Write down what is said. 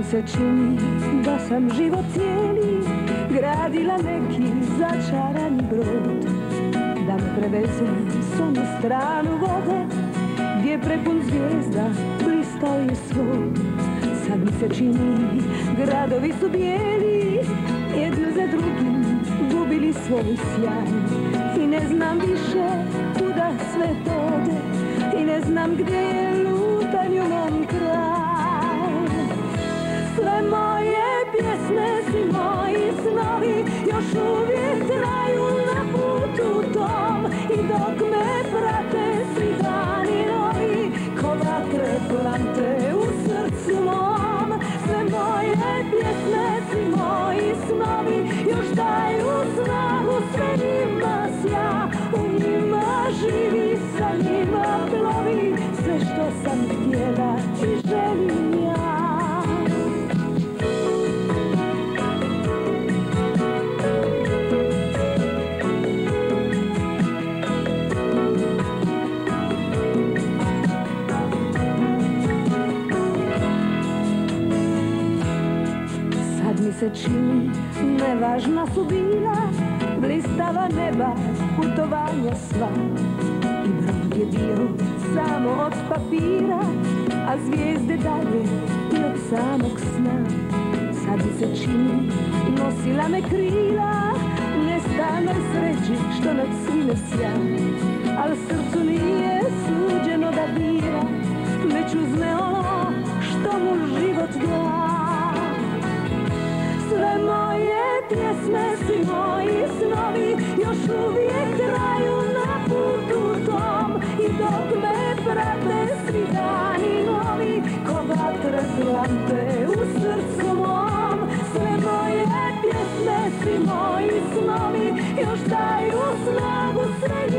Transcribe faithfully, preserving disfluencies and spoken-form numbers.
mi se čini da sam život cijeli gradila neki začarani brod, da me preveze s onu stranu vode gdje prepun zvijezda blistao je svoj. Sad mi se čini gradovi su bijeli, jedno za drugim gubili svoj sjaj. I ne znam više kuda sve to ode, i ne znam gdje je lutanju mom kraj. Sve moje pjesme, svi moji snovi još uvijek traju na putu tom, i dok me prate svi dani novi, ko vatre plante u srcu mom. Sve moje pjesme, svi moji snovi još daju snagu, sve njima sja, u njima živi, sa njima plovi sve što sam htjela i želim ja. Se čini, nevažna su bila blistava neba, putovanja sva, i brod je bio samo od papira, a zvijezde dalje i od samog sna. Sad mi se čini, nosila me krila nestanoj sreći što nad svime sja, al srcu nije suđeno da bira, već uzme ono što mu život da. Sve moje pjesme, svi moji snovi još uvijek traju na putu tom, i dok me prate svi dani novi, ko vatre plante u srcu mom. Sve moje pjesme, svi moji snovi još daju snagu, sve